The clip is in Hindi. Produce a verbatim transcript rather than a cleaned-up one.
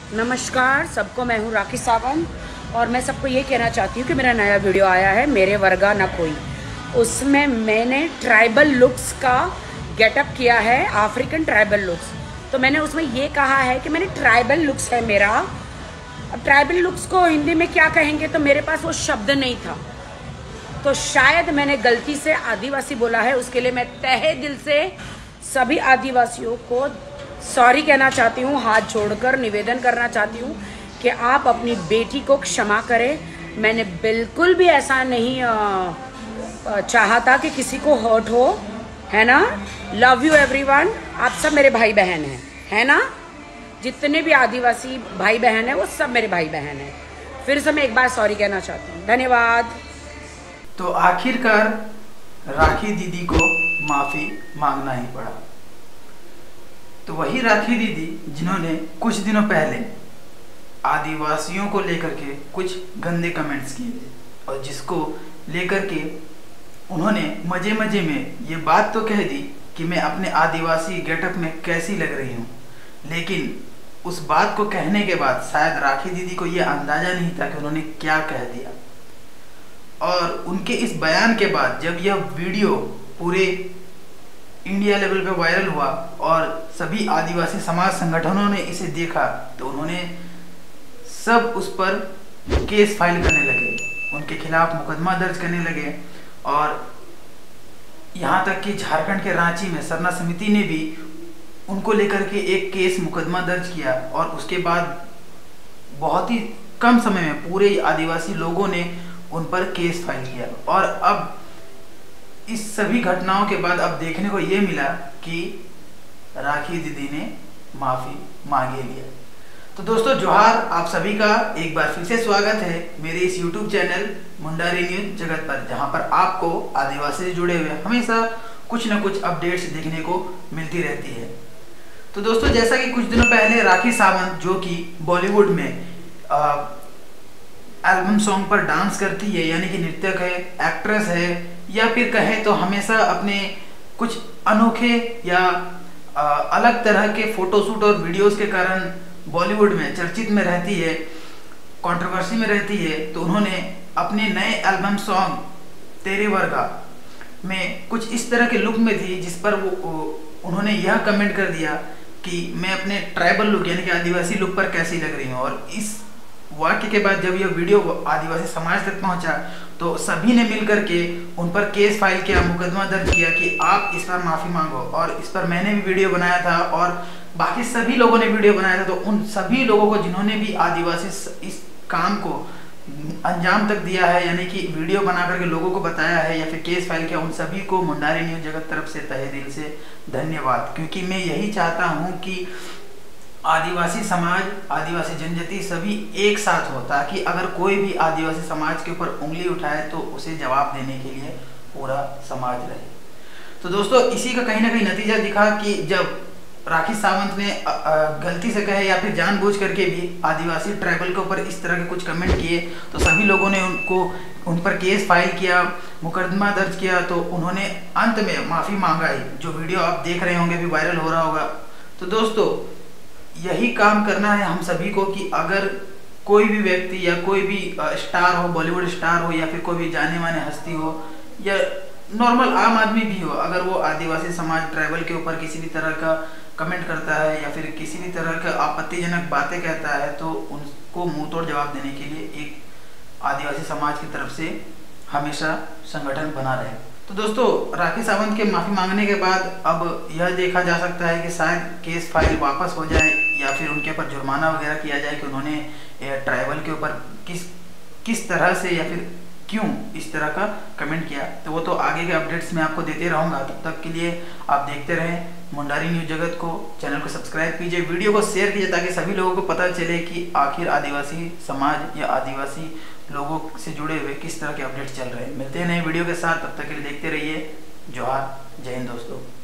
नमस्कार सबको, मैं हूँ राखी सावंत और मैं सबको ये कहना चाहती हूँ कि मेरा नया वीडियो आया है मेरे वर्गा न कोई। उसमें मैंने ट्राइबल लुक्स का गेटअप किया है, अफ्रीकन ट्राइबल लुक्स। तो मैंने उसमें ये कहा है कि मैंने ट्राइबल लुक्स है मेरा। अब ट्राइबल लुक्स को हिंदी में क्या कहेंगे, तो मेरे पास वो शब्द नहीं था, तो शायद मैंने गलती से आदिवासी बोला है। उसके लिए मैं तहे दिल से सभी आदिवासियों को सॉरी कहना चाहती हूँ, हाथ जोड़कर निवेदन करना चाहती हूँ कि आप अपनी बेटी को क्षमा करें। मैंने बिल्कुल भी ऐसा नहीं चाहा था कि किसी को हर्ट हो, है ना। लव यू एवरीवन, आप सब मेरे भाई बहन हैं, है ना। जितने भी आदिवासी भाई बहन हैं वो सब मेरे भाई बहन हैं। फिर से मैं एक बार सॉरी कहना चाहती हूँ, धन्यवाद। तो आखिरकार राखी दीदी को माफ़ी मांगना ही पड़ा। तो वही राखी दीदी जिन्होंने कुछ दिनों पहले आदिवासियों को लेकर के कुछ गंदे कमेंट्स किए थे और जिसको लेकर के उन्होंने मजे मजे में ये बात तो कह दी कि मैं अपने आदिवासी गेटअप में कैसी लग रही हूँ, लेकिन उस बात को कहने के बाद शायद राखी दीदी को ये अंदाज़ा नहीं था कि उन्होंने क्या कह दिया। और उनके इस बयान के बाद जब यह वीडियो पूरे इंडिया लेवल पे वायरल हुआ और सभी आदिवासी समाज संगठनों ने इसे देखा, तो उन्होंने सब उस पर केस फाइल करने लगे, उनके खिलाफ मुकदमा दर्ज करने लगे। और यहाँ तक कि झारखंड के रांची में सरना समिति ने भी उनको लेकर के एक केस मुकदमा दर्ज किया और उसके बाद बहुत ही कम समय में पूरे आदिवासी लोगों ने उन पर केस फाइल किया। और अब इस सभी घटनाओं के बाद अब देखने को ये मिला कि राखी दीदी ने माफ़ी मांगे लिया। तो दोस्तों जोहार, आप सभी का एक बार फिर से स्वागत है मेरे इस यूट्यूब चैनल मुंडारी न्यूज जगत पर, जहां पर आपको आदिवासी से जुड़े हुए हमेशा कुछ न कुछ अपडेट्स देखने को मिलती रहती है। तो दोस्तों जैसा कि कुछ दिनों पहले राखी सावंत, जो कि बॉलीवुड में एल्बम सॉन्ग पर डांस करती है, यानी कि नृत्यक है, एक्ट्रेस है, या फिर कहें तो हमेशा अपने कुछ अनोखे या आ, अलग तरह के फोटोशूट और वीडियोस के कारण बॉलीवुड में चर्चित में रहती है, कंट्रोवर्सी में रहती है। तो उन्होंने अपने नए एल्बम सॉन्ग तेरे वर्गा में कुछ इस तरह के लुक में थी, जिस पर वो उन्होंने यह कमेंट कर दिया कि मैं अपने ट्राइबल लुक यानी कि आदिवासी लुक पर कैसी लग रही हूँ। और इस वाक्य के बाद जब यह वीडियो आदिवासी समाज तक पहुंचा तो सभी ने मिलकर के उन पर केस फाइल किया, मुकदमा दर्ज किया कि आप इस पर माफ़ी मांगो। और इस पर मैंने भी वीडियो बनाया था और बाकी सभी लोगों ने वीडियो बनाया था। तो उन सभी लोगों को जिन्होंने भी आदिवासी इस काम को अंजाम तक दिया है, यानी कि वीडियो बना करके लोगों को बताया है या फिर केस फाइल किया, उन सभी को मुंडारी न्यूज जगत तरफ से तहे दिल से धन्यवाद। क्योंकि मैं यही चाहता हूँ कि आदिवासी समाज, आदिवासी जनजाति सभी एक साथ हो, ताकि अगर कोई भी आदिवासी समाज के ऊपर उंगली उठाए तो उसे जवाब देने के लिए पूरा समाज रहे। तो दोस्तों इसी का कहीं ना कहीं नतीजा दिखा कि जब राखी सावंत ने गलती से कहे या फिर जानबूझ करके भी आदिवासी ट्राइबल के ऊपर इस तरह के कुछ कमेंट किए, तो सभी लोगों ने उनको उन पर केस फाइल किया, मुकदमा दर्ज किया। तो उन्होंने अंत में माफ़ी मांगा ही, जो वीडियो आप देख रहे होंगे भी वायरल हो रहा होगा। तो दोस्तों यही काम करना है हम सभी को कि अगर कोई भी व्यक्ति या कोई भी स्टार हो, बॉलीवुड स्टार हो या फिर कोई भी जाने माने हस्ती हो या नॉर्मल आम आदमी भी हो, अगर वो आदिवासी समाज ट्राइबल के ऊपर किसी भी तरह का कमेंट करता है या फिर किसी भी तरह का आपत्तिजनक बातें कहता है, तो उनको मुंह तोड़ जवाब देने के लिए एक आदिवासी समाज की तरफ से हमेशा संगठन बना रहे। तो दोस्तों राखी सावंत के माफ़ी मांगने के बाद अब यह देखा जा सकता है कि शायद केस फाइल वापस हो जाए या फिर उनके ऊपर जुर्माना वगैरह किया जाए कि उन्होंने ट्राइबल के ऊपर किस किस तरह से या फिर क्यों इस तरह का कमेंट किया। तो वो तो आगे के अपडेट्स मैं आपको देते रहूँगा। तब तक के लिए आप देखते रहें मुंडारी न्यूज जगत को, चैनल को सब्सक्राइब कीजिए, वीडियो को शेयर कीजिए, ताकि सभी लोगों को पता चले कि आखिर आदिवासी समाज या आदिवासी लोगों से जुड़े हुए किस तरह के अपडेट्स चल रहे हैं। मिलते हैं नए वीडियो के साथ, तब तक के लिए देखते रहिए। जोहार, जय हिंद दोस्तों।